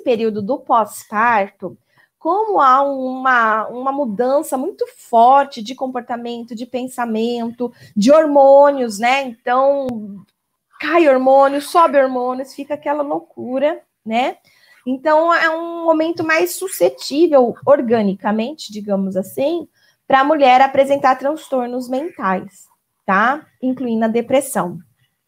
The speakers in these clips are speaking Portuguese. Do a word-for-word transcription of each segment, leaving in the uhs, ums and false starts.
período do pós-parto, como há uma, uma mudança muito forte de comportamento, de pensamento, de hormônios, né? Então, cai hormônio, sobe hormônios, fica aquela loucura, né? Então, é um momento mais suscetível, organicamente, digamos assim, para a mulher apresentar transtornos mentais, tá? Incluindo a depressão.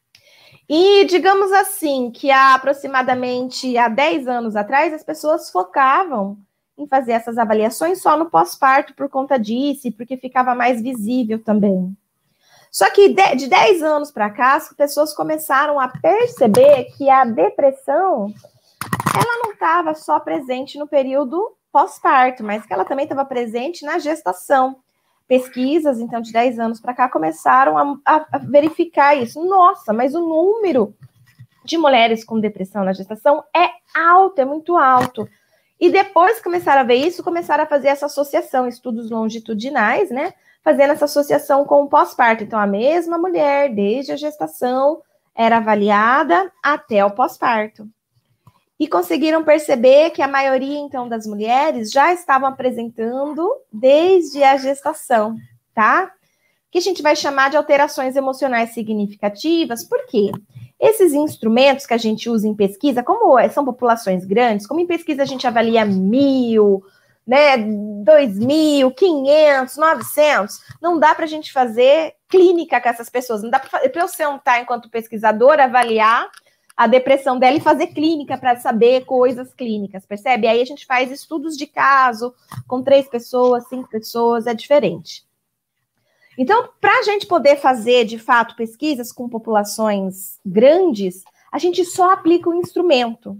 E digamos assim, que há aproximadamente há dez anos atrás, as pessoas focavam em fazer essas avaliações só no pós-parto por conta disso, e porque ficava mais visível também. Só que de, de dez anos para cá, as pessoas começaram a perceber que a depressão, ela não estava só presente no período pós-parto, mas que ela também estava presente na gestação. Pesquisas, então, de dez anos para cá, começaram a, a, a verificar isso. Nossa, mas o número de mulheres com depressão na gestação é alto, é muito alto. E depois que começaram a ver isso, começaram a fazer essa associação, estudos longitudinais, né? Fazendo essa associação com o pós-parto. Então, a mesma mulher, desde a gestação, era avaliada até o pós-parto. E conseguiram perceber que a maioria, então, das mulheres já estavam apresentando desde a gestação, tá? Que a gente vai chamar de alterações emocionais significativas. Por quê? Esses instrumentos que a gente usa em pesquisa, como são populações grandes, como em pesquisa a gente avalia mil, né, dois mil, quinhentos, novecentos, não dá para a gente fazer clínica com essas pessoas. Não dá para eu sentar enquanto pesquisadora, avaliar a depressão dela e fazer clínica para saber coisas clínicas, percebe? Aí a gente faz estudos de caso com três pessoas, cinco pessoas, é diferente. Então, para a gente poder fazer, de fato, pesquisas com populações grandes, a gente só aplica o instrumento.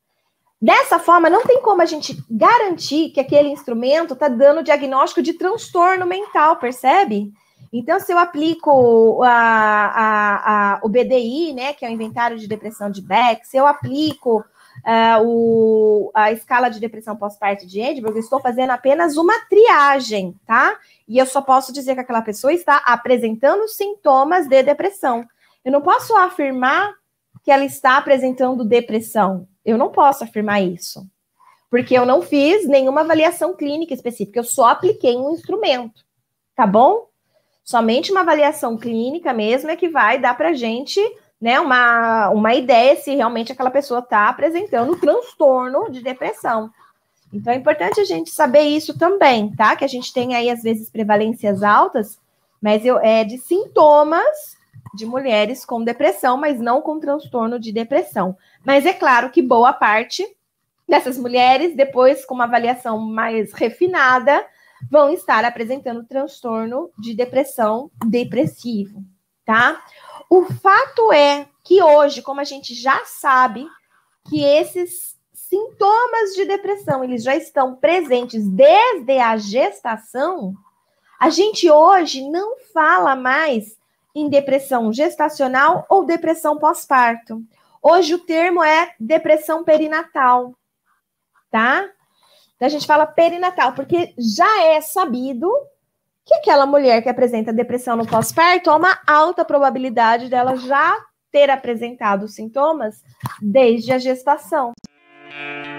Dessa forma, não tem como a gente garantir que aquele instrumento está dando diagnóstico de transtorno mental, percebe? Então, se eu aplico a, a, a, o B D I, né, que é o Inventário de Depressão de Beck, se eu aplico uh, o, a escala de depressão pós-parto de Edinburgh, eu estou fazendo apenas uma triagem, tá? E eu só posso dizer que aquela pessoa está apresentando sintomas de depressão. Eu não posso afirmar que ela está apresentando depressão. Eu não posso afirmar isso, porque eu não fiz nenhuma avaliação clínica específica, eu só apliquei um instrumento, tá bom? Somente uma avaliação clínica mesmo é que vai dar pra gente, né, uma, uma ideia se realmente aquela pessoa está apresentando transtorno de depressão. Então, é importante a gente saber isso também, tá? Que a gente tem aí, às vezes, prevalências altas, mas eu, é de sintomas de mulheres com depressão, mas não com transtorno de depressão. Mas é claro que boa parte dessas mulheres, depois, com uma avaliação mais refinada, vão estar apresentando transtorno de depressão depressivo, tá? O fato é que hoje, como a gente já sabe, que esses sintomas de depressão, eles já estão presentes desde a gestação, a gente hoje não fala mais em depressão gestacional ou depressão pós-parto. Hoje o termo é depressão perinatal, tá? Então, a gente fala perinatal, porque já é sabido que aquela mulher que apresenta depressão no pós-parto, há uma alta probabilidade dela já ter apresentado os sintomas desde a gestação.